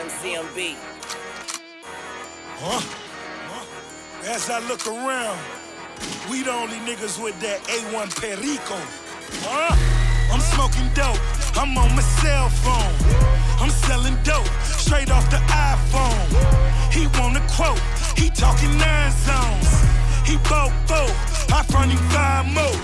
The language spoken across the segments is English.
MCMB. As I look around, we the only niggas with that A1 Perico. I'm smoking dope, I'm on my cell phone. I'm selling dope, straight off the iPhone. He want a quote, he talking 9 zones. He bought 4, I front him 5 more.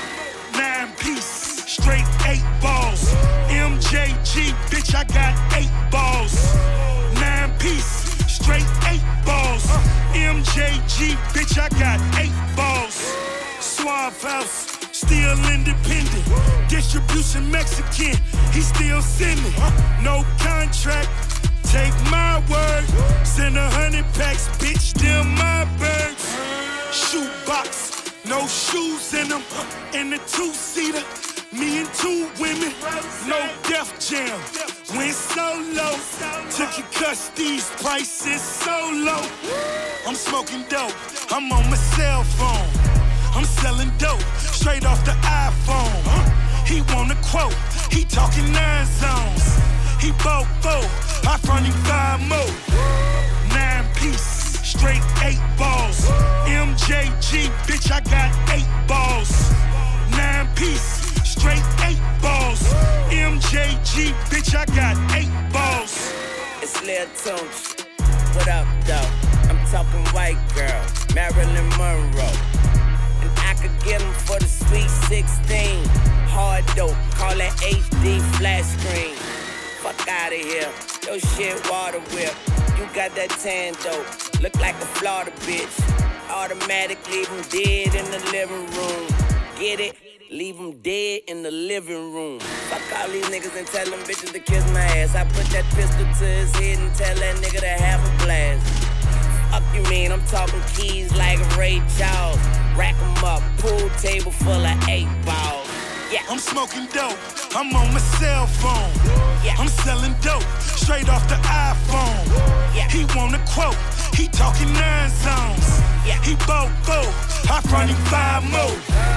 9 piece, straight 8 balls. MJG, bitch, I got 8 balls. 9 piece, straight 8 balls. MJG, bitch, I got 8 balls. Suave House, still independent. Distribution Mexican, he still sending. No contract, take my word. Send 100 packs, bitch, them my birds. Shoebox, no shoes in them. In the 2-seater, me and 2 women. No Def Jam, went solo. Took your cuts, these prices so low. I'm smoking dope, I'm on my cell phone. I'm selling dope, straight off the iPhone. He want a quote, he talking 9 zones. He bought 4, I front him 5 more. 9 piece, straight 8 balls. MJG, bitch, I got 8 balls. 9 piece, straight 8 balls. MJG, bitch, I got 8 balls. It's Lil Tunch. What up, though? I'm talking white girl, Marilyn Monroe. And I could get him for the sweet 16. Hard dope, call it HD flat screen. Fuck out of here, your shit water whip. You got that tan dope, look like a Florida bitch. Automatic, leave him dead in the living room. Get it? Leave him dead in the living room. Fuck all these niggas and tell them bitches to kiss my ass. I put that pistol to his head and tell that nigga to have a blast. Fuck you mean, I'm talking keys like Ray Charles. Rack 'em up, pool table full of 8 balls. Yeah. I'm smoking dope, I'm on my cell phone. Yeah. I'm selling dope, straight off the iPhone. Yeah. He want a quote, he talking 9 zones. Yeah. He bought 4, I front him 5 more.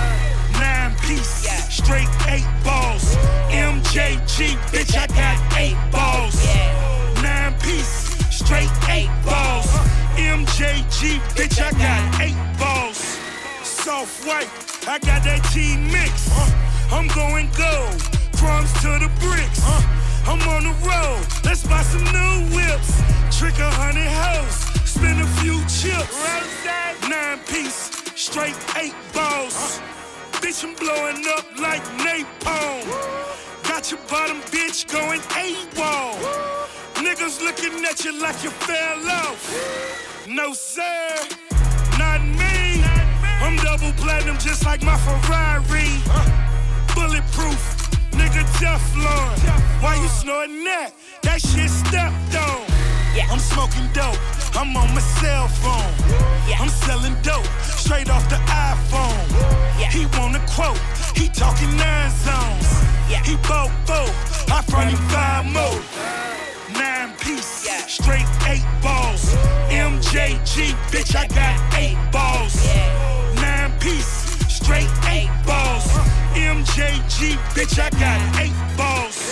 9 piece, yeah. Straight 8 balls. MJG, bitch, I got 8 balls. Yeah. 9 piece, straight 8 balls. MJG, bitch, I got 8 balls. Soft white, I got that T-mix. I'm going gold, crumbs to the bricks. I'm on the road, let's buy some new whips. Trick 100 hoes, spin a few chips. 9 piece, straight 8 balls. Bitch, I'm blowing up like napalm. Got your bottom bitch going AWOL. Niggas looking at you like you fell off. No sir, not me. I'm double platinum just like my Ferrari. Bulletproof, nigga Teflon. Why you snorting that? That shit stepped on. Yeah. I'm smoking dope, I'm on my cell phone. Yeah. I'm selling dope, straight off the iPhone. Yeah. He want a quote, he talking 9 zones. Yeah. He bought 4, I front him 5 more. 9 piece, yeah. Straight 8 balls. MJG, bitch, I got 8 balls. Yeah. 9 piece, straight 8 balls. MJG, bitch, I got 8 balls.